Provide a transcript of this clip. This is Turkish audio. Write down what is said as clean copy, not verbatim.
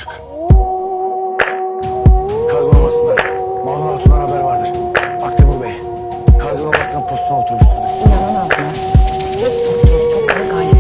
açık. Kargon Ovası'ndan Mahmut Hatun'dan haber vardır. Aktemur Bey, Kargon Ovası'nın postuna oturmuştur. İnanamazlar. İlk kez çokları galip